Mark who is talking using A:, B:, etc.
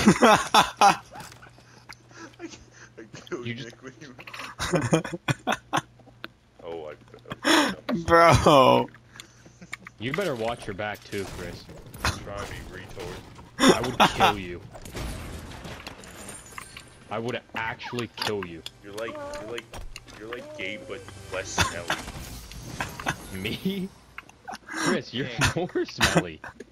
A: I killed
B: You just-
A: Nick with you. Oh, I
C: Bro.
B: You better watch your back too, Chris.
A: try me, retard.
B: I would kill you. I would actually kill you.
A: You're like gay but less smelly.
B: Me? Chris, you're more smelly.